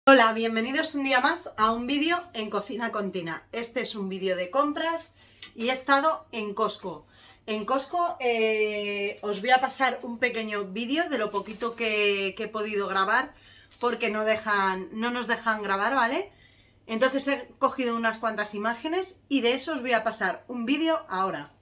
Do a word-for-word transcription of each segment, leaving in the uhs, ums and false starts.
Hola, bienvenidos un día más a un vídeo en Cocina con Tina. Este es un vídeo de compras y he estado en Costco. En Costco eh, os voy a pasar un pequeño vídeo de lo poquito que, que he podido grabar porque no, dejan, no nos dejan grabar, ¿vale? Entonces he cogido unas cuantas imágenes y de eso os voy a pasar un vídeo ahora.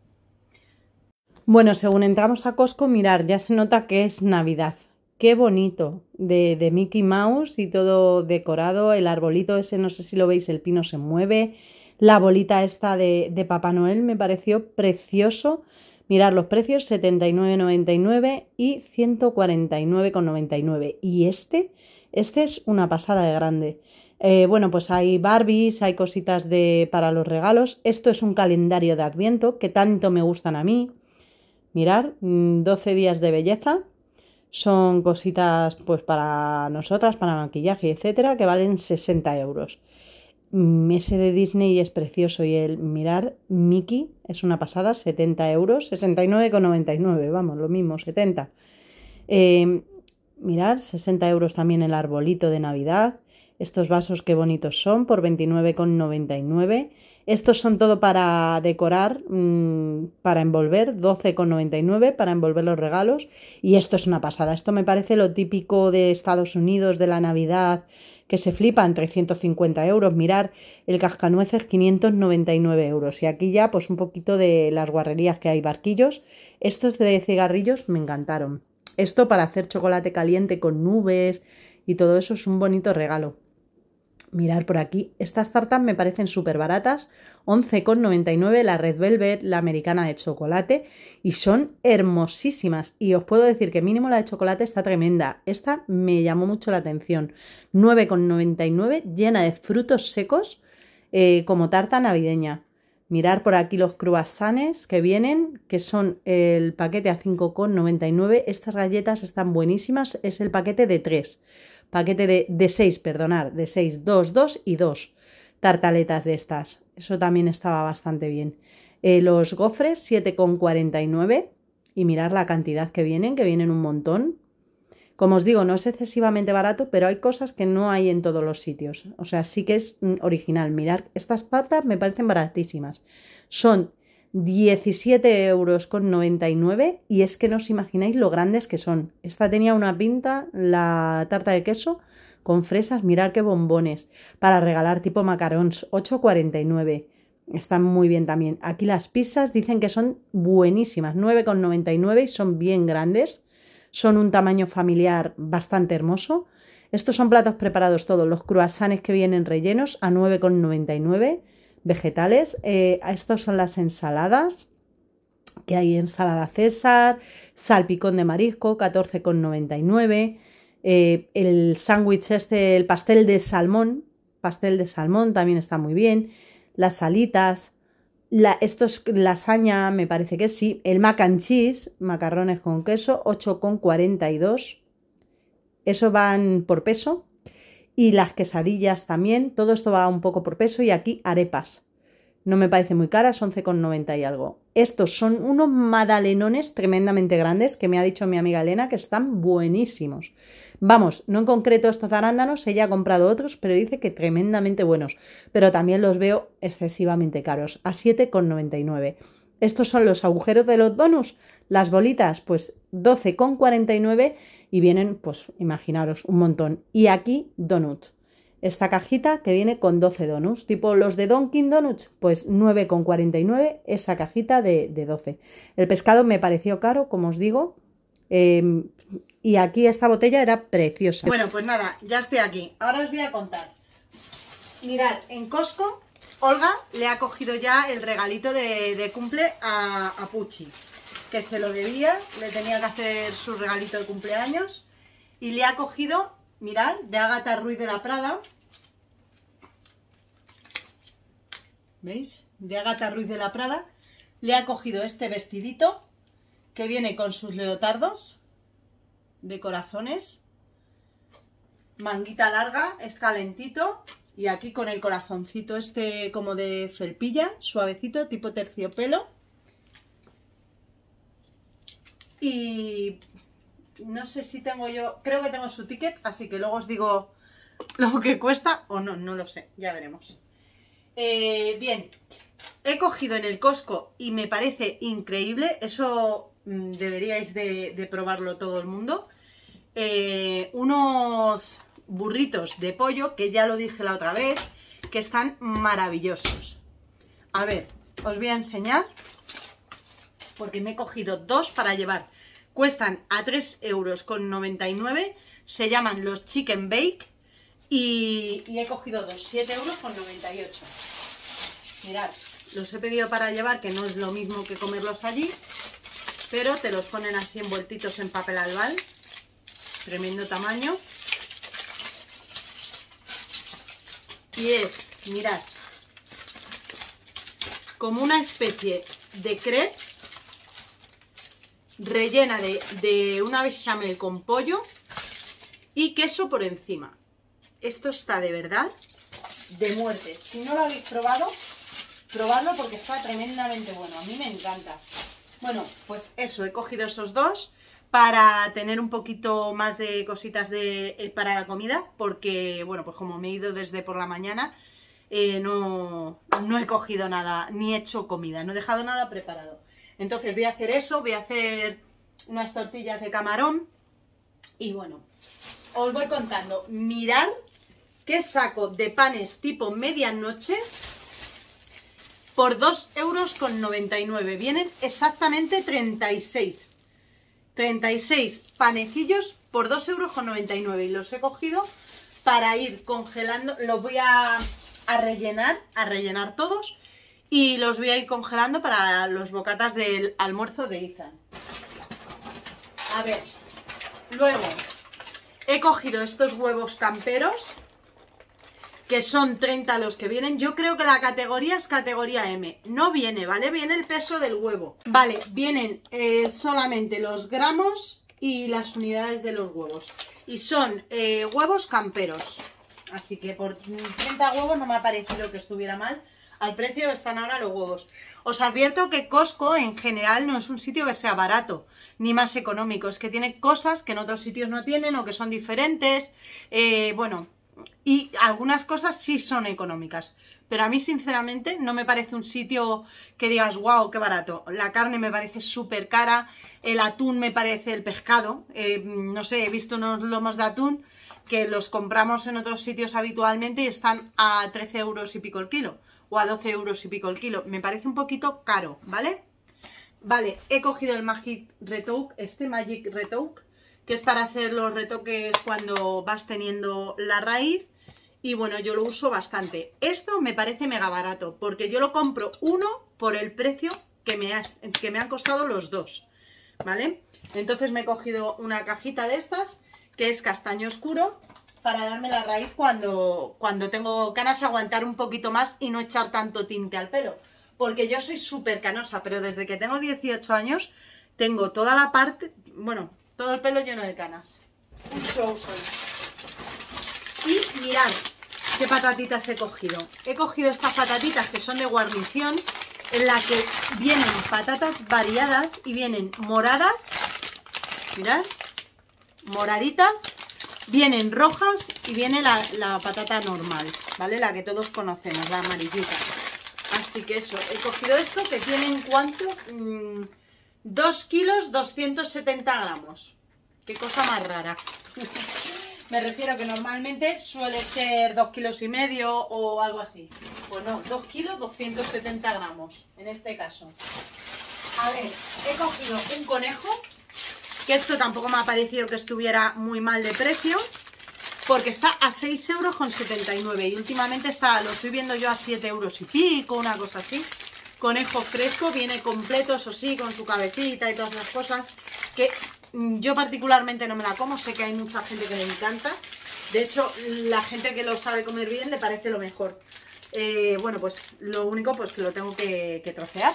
Bueno, según entramos a Costco, mirar, ya se nota que es Navidad. Qué bonito, de, de Mickey Mouse y todo decorado, el arbolito ese, no sé si lo veis, el pino se mueve, la bolita esta de, de Papá Noel me pareció precioso. Mirad los precios, setenta y nueve con noventa y nueve y ciento cuarenta y nueve con noventa y nueve. Y este, este es una pasada de grande. Eh, bueno, pues hay Barbies, hay cositas de, para los regalos. Esto es un calendario de Adviento que tanto me gustan a mí. Mirad, doce días de belleza. Son cositas pues para nosotras, para maquillaje, etcétera, que valen sesenta euros. Ese de Disney es precioso y el mirar Mickey es una pasada, setenta euros, sesenta y nueve con noventa y nueve, vamos, lo mismo, setenta. Eh, mirar, sesenta euros también el arbolito de Navidad. Estos vasos qué bonitos son, por veintinueve con noventa y nueve. Estos son todo para decorar, mmm, para envolver, doce con noventa y nueve para envolver los regalos. Y esto es una pasada. Esto me parece lo típico de Estados Unidos, de la Navidad, que se flipan, trescientos cincuenta euros. Mirar, el cascanueces, quinientos noventa y nueve euros. Y aquí ya, pues un poquito de las guarrerías que hay, barquillos. Estos de cigarrillos me encantaron. Esto para hacer chocolate caliente con nubes y todo eso es un bonito regalo. Mirad por aquí, estas tartas me parecen súper baratas, once con noventa y nueve, la Red Velvet, la americana de chocolate, y son hermosísimas. Y os puedo decir que mínimo la de chocolate está tremenda. Esta me llamó mucho la atención, nueve con noventa y nueve, llena de frutos secos, eh, como tarta navideña. Mirad por aquí los croissants que vienen, que son el paquete a cinco con noventa y nueve. Estas galletas están buenísimas, es el paquete de tres. Paquete de, de seis, perdonar, de seis, dos, dos y dos tartaletas de estas. Eso también estaba bastante bien. Eh, los gofres, siete con cuarenta y nueve. Y mirar la cantidad que vienen, que vienen un montón. Como os digo, no es excesivamente barato, pero hay cosas que no hay en todos los sitios. O sea, sí que es original. Mirad, estas tartas me parecen baratísimas. Son diecisiete euros con noventa y nueve y es que no os imagináis lo grandes que son. Esta tenía una pinta, la tarta de queso con fresas, mirad qué bombones para regalar tipo macarons, ocho con cuarenta y nueve. Están muy bien también. Aquí las pizzas dicen que son buenísimas, nueve con noventa y nueve y son bien grandes. Son un tamaño familiar bastante hermoso. Estos son platos preparados todos, los croissants que vienen rellenos a nueve con noventa y nueve. Vegetales, eh, estos son las ensaladas, que hay ensalada César, salpicón de marisco, catorce con noventa y nueve, eh, el sándwich este, el pastel de salmón, pastel de salmón también está muy bien, las alitas, la, esto es lasaña, me parece que sí, el mac and cheese, macarrones con queso, ocho con cuarenta y dos, eso van por peso. Y las quesadillas también, todo esto va un poco por peso y aquí arepas. No me parece muy caras, once con noventa y algo. Estos son unos magdalenones tremendamente grandes que me ha dicho mi amiga Elena que están buenísimos. Vamos, no en concreto estos arándanos, ella ha comprado otros, pero dice que tremendamente buenos. Pero también los veo excesivamente caros, a siete con noventa y nueve. Estos son los agujeros de los donuts, las bolitas, pues doce con cuarenta y nueve y vienen, pues imaginaros, un montón. Y aquí donuts, esta cajita que viene con doce donuts, tipo los de Dunkin' Donuts, pues nueve con cuarenta y nueve esa cajita de, de doce. El pescado me pareció caro, como os digo, eh, y aquí esta botella era preciosa. Bueno, pues nada, ya estoy aquí. Ahora os voy a contar. Mirad, en Costco Olga le ha cogido ya el regalito de, de cumple a, a Pucci, que se lo debía, le tenía que hacer su regalito de cumpleaños y le ha cogido, mirad, de Ágata Ruiz de la Prada, ¿veis? De Ágata Ruiz de la Prada, le ha cogido este vestidito que viene con sus leotardos de corazones, manguita larga, es calentito. Y aquí con el corazoncito este como de felpilla, suavecito, tipo terciopelo. Y no sé si tengo yo, creo que tengo su ticket, así que luego os digo lo que cuesta o no, no lo sé, ya veremos. Eh, bien, he cogido en el Costco y me parece increíble, eso mmm, deberíais de, de probarlo todo el mundo. Eh, unos burritos de pollo, que ya lo dije la otra vez, que están maravillosos. A ver, os voy a enseñar, porque me he cogido dos para llevar. Cuestan a tres euros con noventa y nueve, se llaman los Chicken Bake y, y he cogido dos, siete euros con noventa y ocho. Mirad, los he pedido para llevar, que no es lo mismo que comerlos allí, pero te los ponen así envueltitos en papel albal, tremendo tamaño. Y es, mirad, como una especie de crepe rellena de, de una bechamel con pollo y queso por encima. Esto está de verdad de muerte. Si no lo habéis probado, probadlo porque está tremendamente bueno. A mí me encanta. Bueno, pues eso, he cogido esos dos para tener un poquito más de cositas de, eh, para la comida, porque, bueno, pues como me he ido desde por la mañana, eh, no, no he cogido nada, ni he hecho comida, no he dejado nada preparado. Entonces voy a hacer eso, voy a hacer unas tortillas de camarón y bueno, os voy contando. Mirad qué saco de panes tipo medianoche por dos euros con noventa y nueve. Vienen exactamente treinta y seis. treinta y seis panecillos por dos euros con noventa y nueve. Y los he cogido para ir congelando. Los voy a, a rellenar, a rellenar todos. Y los voy a ir congelando para los bocatas del almuerzo de Ethan. A ver, luego he cogido estos huevos camperos, que son treinta los que vienen. Yo creo que la categoría es categoría eme. No viene, ¿vale? Viene el peso del huevo. Vale, vienen eh, solamente los gramos y las unidades de los huevos. Y son eh, huevos camperos. Así que por treinta huevos no me ha parecido que estuviera mal. Al precio están ahora los huevos. Os advierto que Costco en general no es un sitio que sea barato, ni más económico. Es que tiene cosas que en otros sitios no tienen o que son diferentes. Eh, bueno, y algunas cosas sí son económicas. Pero a mí sinceramente no me parece un sitio que digas, wow, qué barato. La carne me parece súper cara, el atún me parece, el pescado. Eh, no sé, he visto unos lomos de atún que los compramos en otros sitios habitualmente y están a trece euros y pico el kilo. O a doce euros y pico el kilo. Me parece un poquito caro, ¿vale? Vale, he cogido el Magic Retouch, este Magic Retouch, que es para hacer los retoques cuando vas teniendo la raíz. Y bueno, yo lo uso bastante. Esto me parece mega barato, porque yo lo compro uno por el precio que me, ha, que me han costado los dos, ¿vale? Entonces me he cogido una cajita de estas, que es castaño oscuro, para darme la raíz cuando, cuando tengo canas, aguantar un poquito más y no echar tanto tinte al pelo. Porque yo soy súper canosa, pero desde que tengo dieciocho años tengo toda la parte, bueno, todo el pelo lleno de canas. Un show soy. Y mirad qué patatitas he cogido. He cogido estas patatitas que son de guarnición, en la que vienen patatas variadas y vienen moradas, mirad, moraditas. Vienen rojas y viene la, la patata normal, ¿vale? La que todos conocemos, la amarillita. Así que eso, he cogido esto que tiene ¿cuánto? Mm, dos kilos doscientos setenta gramos. Qué cosa más rara. Me refiero que normalmente suele ser dos kilos y medio o algo así. Pues no, dos kilos doscientos setenta gramos en este caso. A ver, he cogido un conejo, que esto tampoco me ha parecido que estuviera muy mal de precio, porque está a seis euros con setenta y nueve y últimamente está, lo estoy viendo yo a siete euros y pico, una cosa así. Conejo fresco, viene completo, eso sí, con su cabecita y todas las cosas, que yo particularmente no me la como, sé que hay mucha gente que le encanta. De hecho, la gente que lo sabe comer bien le parece lo mejor. Eh, bueno, pues lo único pues que lo tengo que, que trocear.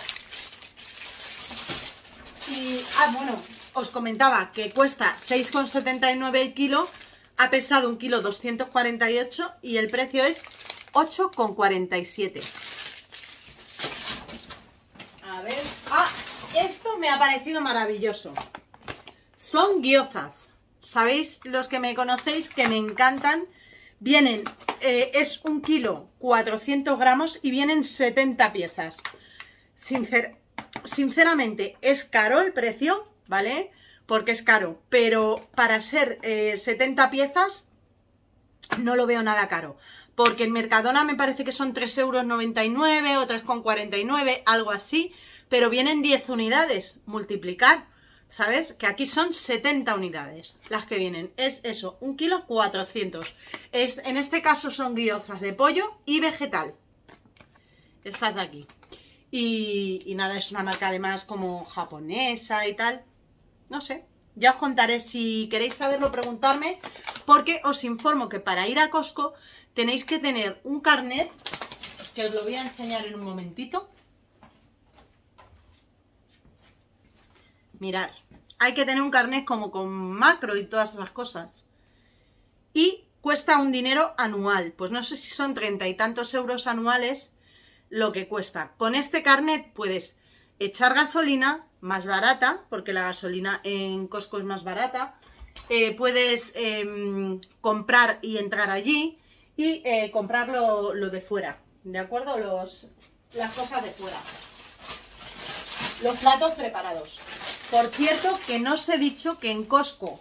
Y, ah, bueno, os comentaba que cuesta seis con setenta y nueve el kilo, ha pesado un kilo doscientos cuarenta y ocho y el precio es ocho con cuarenta y siete. A ver, ah, esto me ha parecido maravilloso. Son gyozas. Sabéis los que me conocéis que me encantan, Vienen, eh, es un kilo cuatrocientos gramos y vienen setenta piezas. Sincer, sinceramente, es caro el precio, ¿vale? Porque es caro, pero para ser eh, setenta piezas no lo veo nada caro. Porque en Mercadona me parece que son tres euros noventa y nueve o tres con cuarenta y nueve, algo así. Pero vienen diez unidades, multiplicar, ¿sabes? Que aquí son setenta unidades las que vienen. Es eso, un kilo cuatrocientos. Es, en este caso son guiozas de pollo y vegetal. Estas de aquí. Y, y nada, es una marca además como japonesa y tal. No sé, ya os contaré. Si queréis saberlo, preguntarme. Porque os informo que para ir a Costco tenéis que tener un carnet, que os lo voy a enseñar en un momentito. Mirad, hay que tener un carnet como con macro y todas esas cosas. Y cuesta un dinero anual. Pues no sé si son treinta y tantos euros anuales lo que cuesta. Con este carnet puedes echar gasolina más barata, porque la gasolina en Costco es más barata. Eh, puedes eh, comprar y entrar allí y eh, comprar lo, lo de fuera, ¿de acuerdo? Los, las cosas de fuera. Los platos preparados. Por cierto, que no os he dicho que en Costco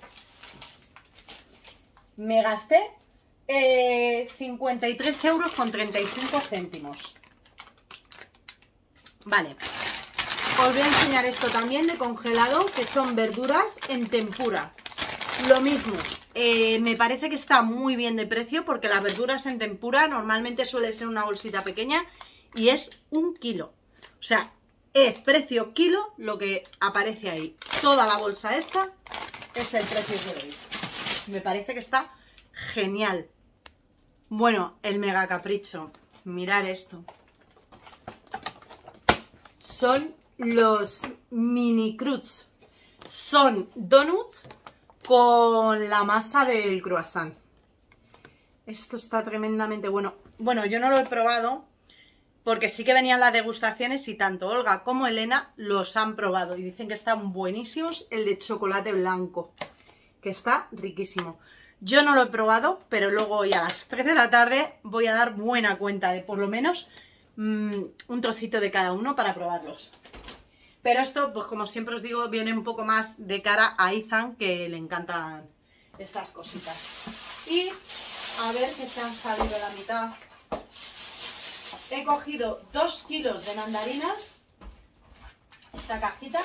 me gasté eh, cincuenta y tres euros con treinta y cinco céntimos. Vale. Os voy a enseñar esto también de congelado, que son verduras en tempura. Lo mismo, eh, me parece que está muy bien de precio, porque las verduras en tempura normalmente suele ser una bolsita pequeña y es un kilo. O sea, es precio kilo lo que aparece ahí. Toda la bolsa esta es el precio que veis. Me parece que está genial. Bueno, el mega capricho. Mirad esto. Son los mini cruz. Son donuts con la masa del croissant. Esto está tremendamente bueno. Bueno, yo no lo he probado, porque sí que venían las degustaciones y tanto Olga como Elena los han probado y dicen que están buenísimos. El de chocolate blanco, que está riquísimo. Yo no lo he probado, pero luego hoy a las tres de la tarde voy a dar buena cuenta de por lo menos mmm, un trocito de cada uno para probarlos. Pero esto, pues como siempre os digo, viene un poco más de cara a Ethan, que le encantan estas cositas. Y a ver que se han salido la mitad. He cogido dos kilos de mandarinas, esta cajita,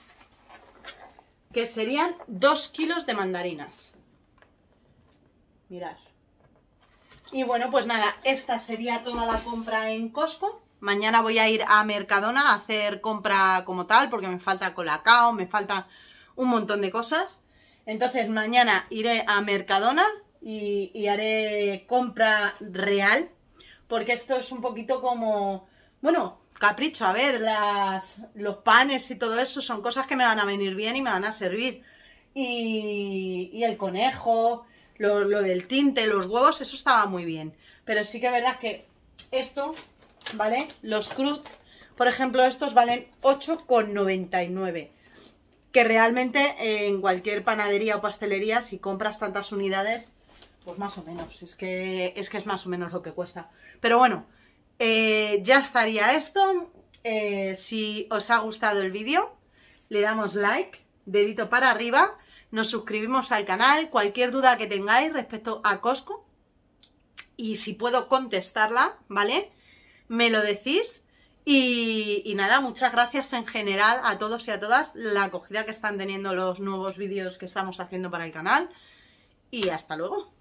que serían dos kilos de mandarinas. Mirad. Y bueno, pues nada, esta sería toda la compra en Costco. Mañana voy a ir a Mercadona a hacer compra como tal, porque me falta colacao, me falta un montón de cosas. Entonces mañana iré a Mercadona y, y haré compra real. Porque esto es un poquito como, bueno, capricho. A ver, las, los panes y todo eso son cosas que me van a venir bien y me van a servir. Y, y el conejo, lo, lo del tinte, los huevos, eso estaba muy bien. Pero sí que es verdad que esto, ¿vale? Los cruz, por ejemplo, estos valen ocho con noventa y nueve. Que realmente en cualquier panadería o pastelería, si compras tantas unidades, pues más o menos, es que es que es más o menos lo que cuesta. Pero bueno, eh, ya estaría esto. Eh, si os ha gustado el vídeo, le damos like, dedito para arriba, nos suscribimos al canal. Cualquier duda que tengáis respecto a Costco, y si puedo contestarla, ¿vale? Me lo decís. Y, y nada, muchas gracias en general a todos y a todas la acogida que están teniendo los nuevos vídeos que estamos haciendo para el canal. Y hasta luego.